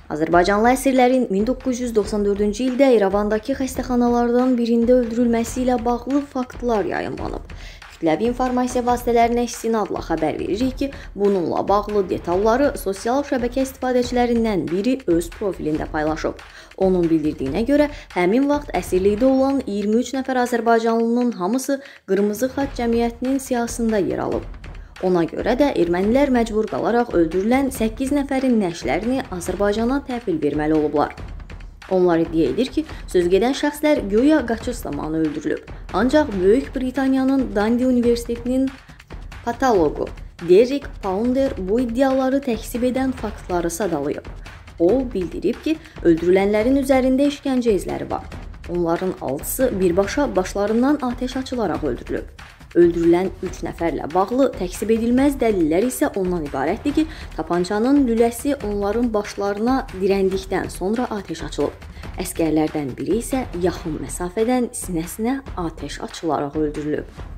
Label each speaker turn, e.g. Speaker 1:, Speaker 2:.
Speaker 1: Azərbaycanlı əsirlərin 1994-cü ildə İrəvandakı xəstəxanalardan birində öldürülməsi ilə bağlı faktlar yayımlanıb. Kütləvi informasiya vasitələrinə istinadla xəbər veririk ki, bununla bağlı detalları sosial şəbəkə istifadəçilərindən biri öz profilində paylaşıb. Onun bildirdiyinə görə, həmin vaxt əsirlikdə olan 23 nəfər azərbaycanlının hamısı Qırmızı Xaç Cəmiyyətinin siyahısında yer alıb. Ona görə də ermənilər məcbur qalaraq öldürülən 8 nəfərin nəşlərini Azərbaycana təhvil verməli olublar. Onlar iddia edir ki, sözgedən şəxslər göya qaçış zamanı öldürülüb. Ancaq Böyük Britaniyanın Dundee Universitetinin patoloqu Derek Pounder bu iddiaları təkzib edən faktları sadalayıb. O, bildirib ki, öldürülənlərin üzərində işgəncə izləri var. Onların 6-sı birbaşa başlarından atəş açılaraq öldürülüb. Öldürülən 3 nəfərlə bağlı təkzib edilməz dəlillər isə ondan ibarətdir ki, tapançanın lüləsi onların başlarına dirəndikdən sonra atəş açılıb. Əsgərlərdən biri isə yaxın məsafədən sinəsinə atəş açılaraq öldürülüb.